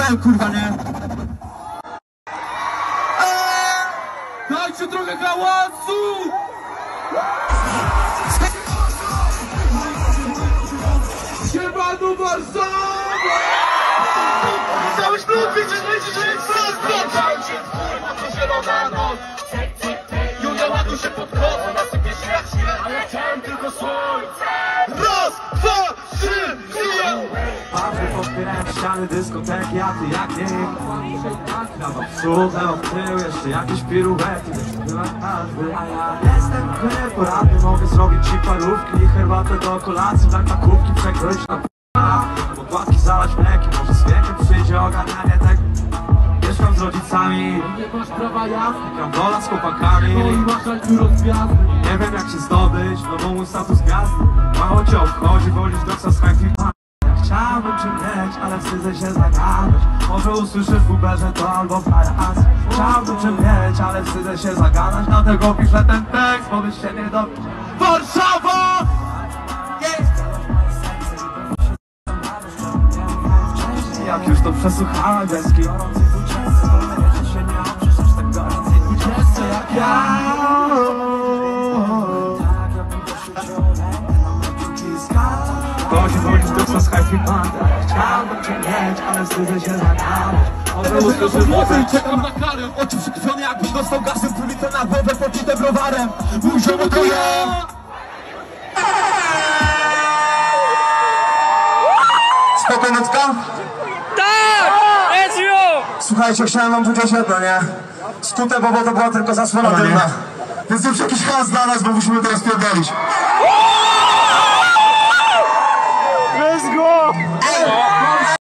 wypierdalają, kurwa, nie? Dajcie trochę hałasu! Siemano Warszawa! Cały ślub, widzisz, że jest zielona noc. Julia ładuj się pod koło, nasypie się jak śnieg, ale ja chciałem tylko słońce. Raz, dwa, trzy, żyję! Patrzę, podpierałem ściany dyskoteki, a ty jak nie Prawo w przód, lewo w tył, jeszcze jakieś piruety, była każdy. A ja jestem poradny, mogę zrobić ci parówki, herbatę do kolacji, tak na kubki przekroić na podkładki zalać mlekiem, może z wiekiem przyjdzie ogarnianie tego. Mieszkam z rodzicami, Nie masz prawa jazdy, gram dola z chłopakami. no i masz albiuro z gwiazdy. Nie wiem jak się zdobyć, no bo mój status gwiazdy. Mało cię obchodzi, wolisz doksa z chętki. Chciałbym cię mieć, ale wstydzę się zagadać. Może usłyszysz w Uberze to albo w Hajas. Chciałbym cię mieć, ale wstydzę się zagadać. Dlatego piszę ten tekst, bo byś się nie dowiedział. Warszawa! Jak już to przesłuchałem, deski gorącej dwudziestce, to się nie oprzesz aż tak gorącej dwudziestce jak ja. Chodzi, wolisz doksa z Happy Panda. Chciałbym cię mieć, ale wstydzę się zagadać. Czekam na karę, oczy przykrwione jakbyś dostał gazem, prulitę na głowę popite browarem. Mój ziomo to ja! Spokojnotka? Tak! Ezio! Słuchajcie, chciałem wam tu oświetlić, nie? Skute, bo to była tylko zasłona dymna. Więc już jakiś hałas dla nas, bo musimy teraz pierdolić. Let's go!